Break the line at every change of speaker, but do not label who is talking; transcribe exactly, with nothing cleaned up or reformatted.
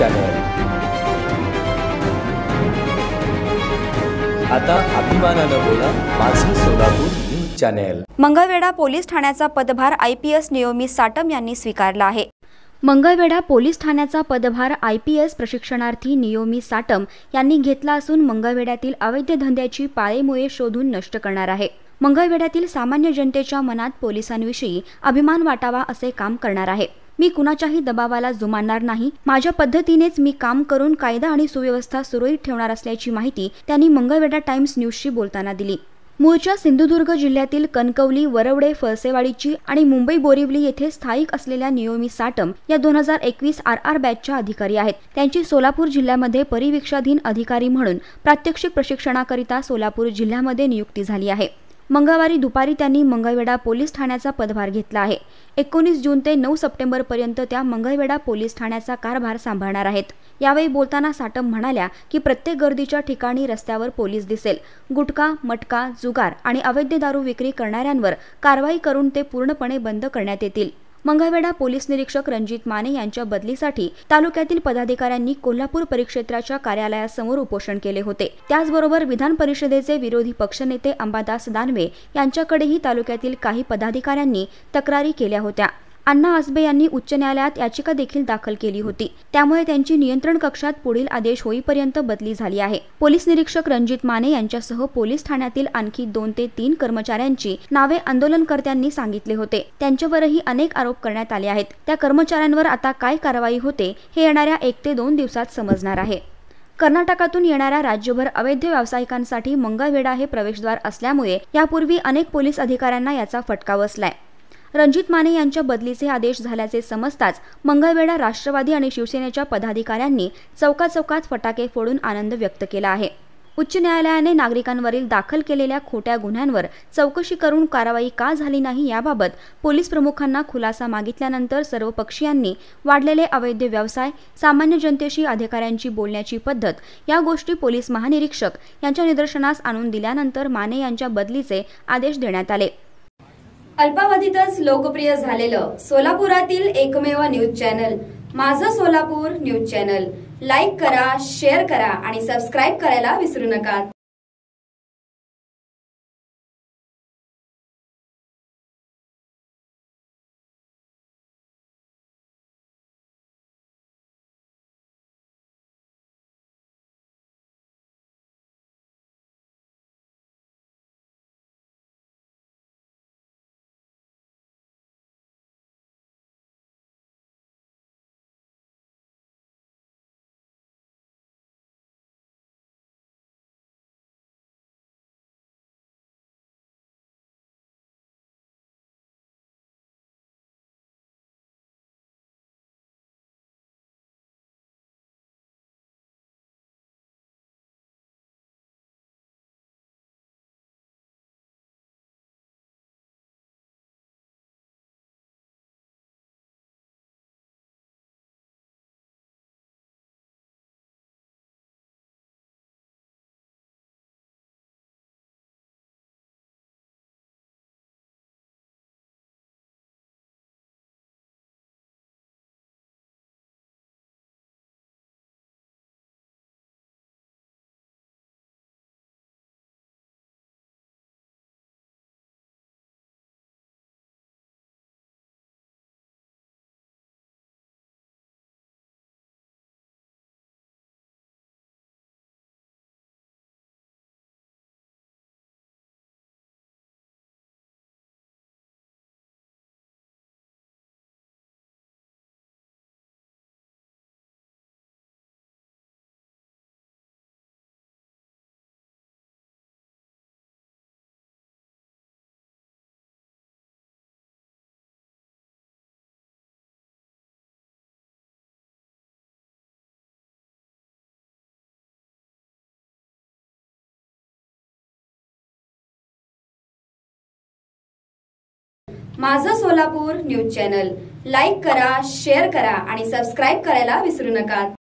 Channel आता अभिमानानं बोला माझं Solapur news channel.
Mangalvedha police ठाण्याचा पदभार I P S Niyomi Satam यांनी स्वीकारला आहे। मंगळवेढा पोलीस ठाण्याचा पदभार आय पी एस प्रशिक्षणार्थी नियोमी साटम यांनी घेतला असून मंगळवेढ्यातील अवैध धंद्याची पाळेमुळे शोधून नष्ट करणार आहे। मंगळवेढ्यातील सामान्य जनतेच्या मनात पोलिसांविषयी अभिमान वाटावा असे काम करणार आहे। मी कुणाच्याही दबावाला जुमानणार नाही, माझ्या पद्धतीनेच मी काम करून कायदा आणि सुव्यवस्था सुरळीत ठेवणार असल्याची माहिती त्यांनी मंगळवेढा टाइम्स न्यूजशी बोलताना दिली। मूळच्या सिंधुदुर्ग जिल्ह्यातील कणकवली, वरवडे, फळसेवाडीची आणि मुंबई बोरिवली येथे स्थायिक असलेल्या नियोमी साटम या दोन हजार एकवीस आर आर बॅचच्या अधिकारी आहेत। त्यांची सोलापूर जिल्ह्यामध्ये परिवीक्षाधीन अधिकारी म्हणून प्रात्यक्षिक प्रशिक्षणाकरिता सोलापूर जिल्ह्यामध्ये नियुक्ती झाली आहे। मंगळवारी दुपारी त्यांनी मंगळवेढा पोलीस ठाण्याचा पदभार घेतला आहे। एकोणीस जून ते नऊ सप्टेंबर पर्यंत त्या मंगळवेढा पोलीस ठाण्याचा कारभार सांभाळणार आहेत। यावेळी बोलताना साटम म्हणाल्या की प्रत्येक गर्दीच्या ठिकाणी रस्त्यावर पोलीस दिसेल। गुटखा, मटका, जुगार आणि अवैध दारू विक्री करणाऱ्यांवर कारवाई करून ते पूर्णपणे बंद करण्यात येतील। मंगळवेढा पोलीस निरीक्षक रणजित माने यांच्या बदलीसाठी तालुक्यातील पदाधिकाऱ्यांनी कोल्हापूर परिक्षेत्राच्या कार्यालयासमोर उपोषण केले होते। त्याचबरोबर विधान परिषदेचे विरोधी पक्षनेते अंबादास दानवे यांच्याकडेही तालुक्यातील काही पदाधिकाऱ्यांनी तक्रारी केल्या होत्या। अण्णा आसबे यांनी उच्च न्यायालयात याचिका देखील दाखल केली होती, त्यामुळे त्यांची नियंत्रण कक्षात पुढील आदेश होईपर्यंत बदली झाली आहे। पोलीस निरीक्षक रणजित माने यांच्यासह पोलीस ठाण्यातील आणखी दोन ते तीन कर्मचाऱ्यांची नावे आंदोलनकर्त्यांनी सांगितले होते। त्यांच्यावरही अनेक आरोप करण्यात आले आहेत। त्या कर्मचाऱ्यांवर आता काय कारवाई होते हे येणाऱ्या एक ते दोन दिवसात समजणार आहे। कर्नाटकातून येणाऱ्या राज्यभर अवैध व्यावसायिकांसाठी मंगळवेढा हे प्रवेशद्वार असल्यामुळे यापूर्वी अनेक पोलीस अधिकाऱ्यांना याचा फटका बसलाय। रणजित माने यांच्या बदलीचे आदेश झाल्याचे समजताच मंगळवेढा राष्ट्रवादी आणि शिवसेनेच्या पदाधिकाऱ्यांनी चौका चौकात फटाके फोडून आनंद व्यक्त केला आहे। उच्च न्यायालयाने नागरिकांवरील दाखल केलेल्या खोट्या गुन्ह्यांवर चौकशी करून कारवाई का झाली नाही याबाबत पोलीस प्रमुखांना खुलासा मागितल्यानंतर सर्व पक्षीयांनी वाढलेले अवैध व्यवसाय, सामान्य जनतेशी अधिकाऱ्यांची बोलण्याची पद्धत या गोष्टी पोलीस महानिरीक्षक यांच्या निदर्शनास आणून दिल्यानंतर माने यांच्या बदलीचे आदेश देण्यात आले। अल्पावधीतच लोकप्रिय झालेलं सोलापुरातील एकमेव न्यूज चॅनल माझं सोलापूर न्यूज चॅनल लाईक करा, शेअर करा आणि सबस्क्राईब करायला विसरू नका। माझं सोलापूर न्यूज चॅनल लाईक करा, शेअर करा आणि सबस्क्राईब करायला विसरू नका।